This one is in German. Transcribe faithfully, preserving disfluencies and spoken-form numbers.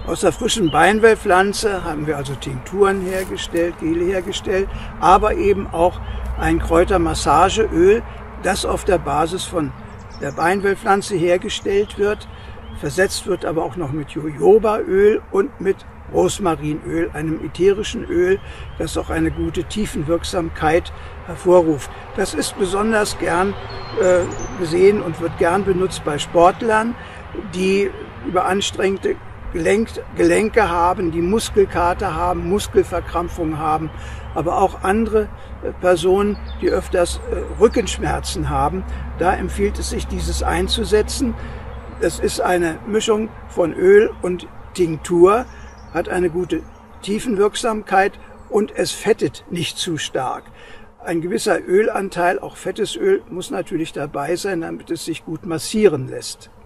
Aus der frischen Beinwellpflanze haben wir also Tinkturen hergestellt, Gele hergestellt, aber eben auch ein Kräutermassageöl, das auf der Basis von der Beinwellpflanze hergestellt wird. Versetzt wird aber auch noch mit Jojobaöl und mit Rosmarinöl, einem ätherischen Öl, das auch eine gute Tiefenwirksamkeit hervorruft. Das ist besonders gern äh, gesehen und wird gern benutzt bei Sportlern, die überanstrengte Gelenk, Gelenke haben, die Muskelkater haben, Muskelverkrampfungen haben, aber auch andere äh, Personen, die öfters äh, Rückenschmerzen haben. Da empfiehlt es sich, dieses einzusetzen. Es ist eine Mischung von Öl und Tinktur, hat eine gute Tiefenwirksamkeit und es fettet nicht zu stark. Ein gewisser Ölanteil, auch fettes Öl, muss natürlich dabei sein, damit es sich gut massieren lässt.